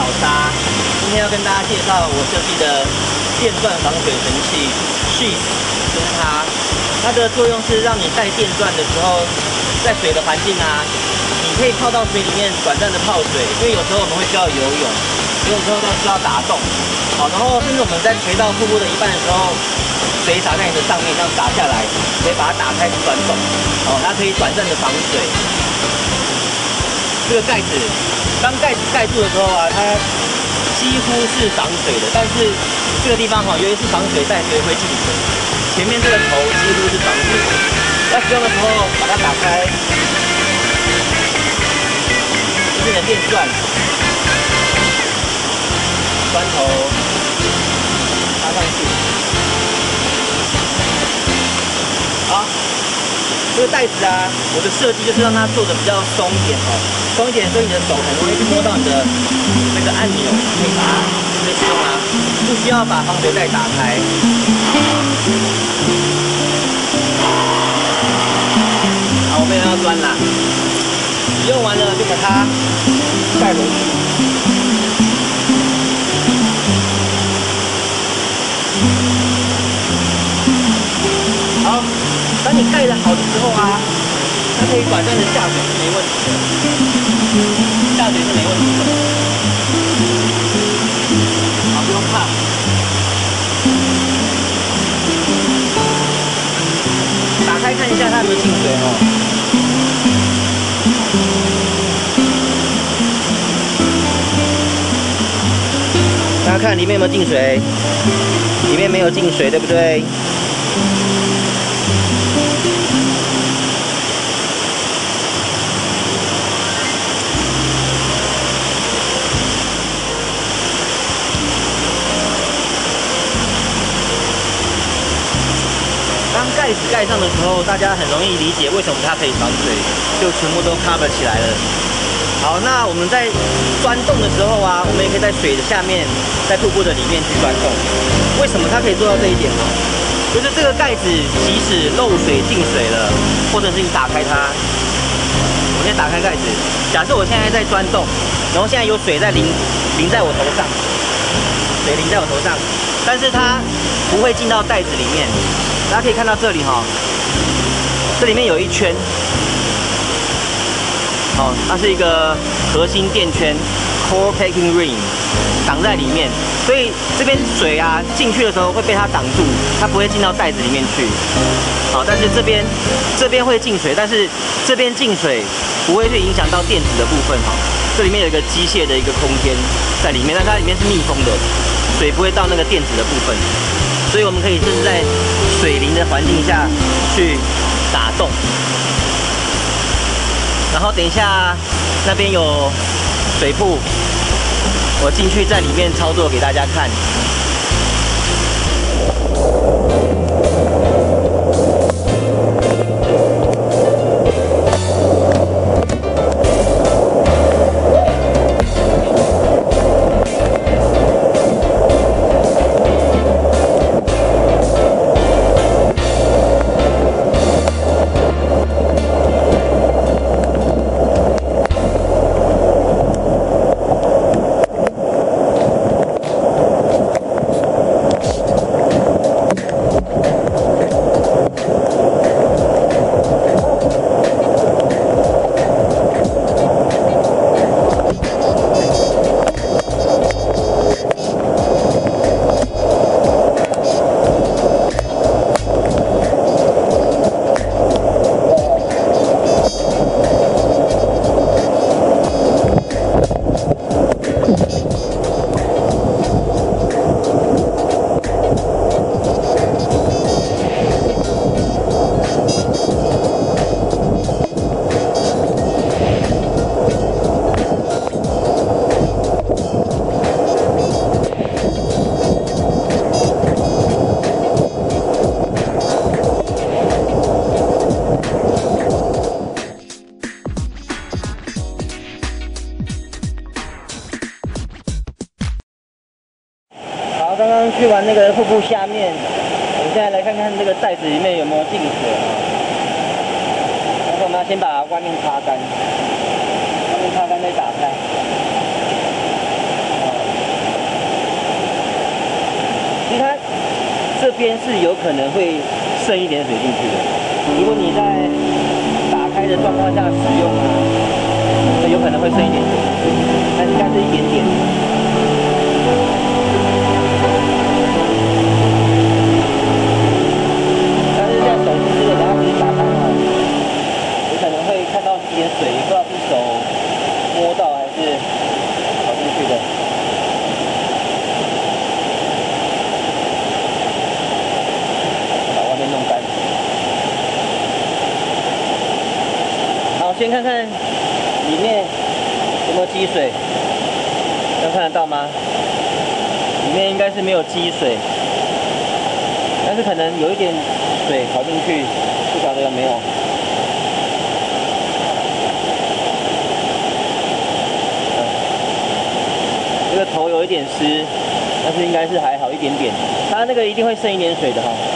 沙，今天要跟大家介绍我设计的电钻防水神器 SHEATH， 就是它的作用是让你带电钻的时候，在水的环境啊，你可以泡到水里面短暂的泡水，因为有时候我们会需要游泳，有时候需要打洞，好，然后甚至我们在垂到瀑布的一半的时候，水洒在你的上面，这样洒下来，可以把它打开钻洞，好，它可以短暂的防水。这个盖子，当盖子盖住的时候啊，它几乎是防水的，但是这个地方由于是防水袋，所以会进水。前面这个头几乎是防水的，要使用的时候把它打开，这是你的电钻，钻头插上去，好。这个袋子啊，我的设计就是让它做的比较松一点松一点，所以你的手很容易去摸到你的那个按钮，可以把它可以使用它，不需要把防水袋打开。好，我们也要钻啦，用完了就把它盖回去。好。当你盖得好的时候啊，它可以短暂的下水是没问题的，下水是没问题的。好，不用怕。打开看一下它有没有进水大家看里面有没有进水？里面没有进水，对不对？当盖子盖上的时候，大家很容易理解为什么它可以防水，就全部都 cover 起来了。好，那我们在钻洞的时候啊，我们也可以在水的下面，在瀑布的里面去钻洞。为什么它可以做到这一点呢？就是这个盖子即使漏水进水了，或者是你打开它，我先打开盖子。假设我现在在钻洞，然后现在有水在淋在我头上，水淋在我头上，但是它不会进到袋子里面。大家可以看到这里这里面有一圈，它是一个核心垫圈 （core packing ring） 挡在里面，所以这边水啊进去的时候会被它挡住，它不会进到袋子里面去。好，但是这边会进水，但是这边进水不会去影响到电子的部分这里面有一个机械的一个空间在里面，但它里面是密封的，水不会到那个电子的部分。所以我们可以甚至在水淋的环境下去打洞，然后等一下那边有水瀑，我进去在里面操作给大家看。刚刚去完那个瀑布下面，我们现在来看看这个袋子里面有没有进水然后我们要先把外面擦干，外面擦干再打开。 边是有可能会渗一点水进去的。如果你在打开的状况下使用啊，有可能会渗一点水进去，但应该是一点点。但是现在手湿湿的，等下自己打开啊，有可能会看到一点水，也不知道是手摸到还是跑进去的。把外面弄干。好，先看看里面有没有积水，能看得到吗？里面应该是没有积水，但是可能有一点水跑进去，不晓得有没有。这个头有一点湿，但是应该是还好一点点。它那个一定会渗一点水的哈。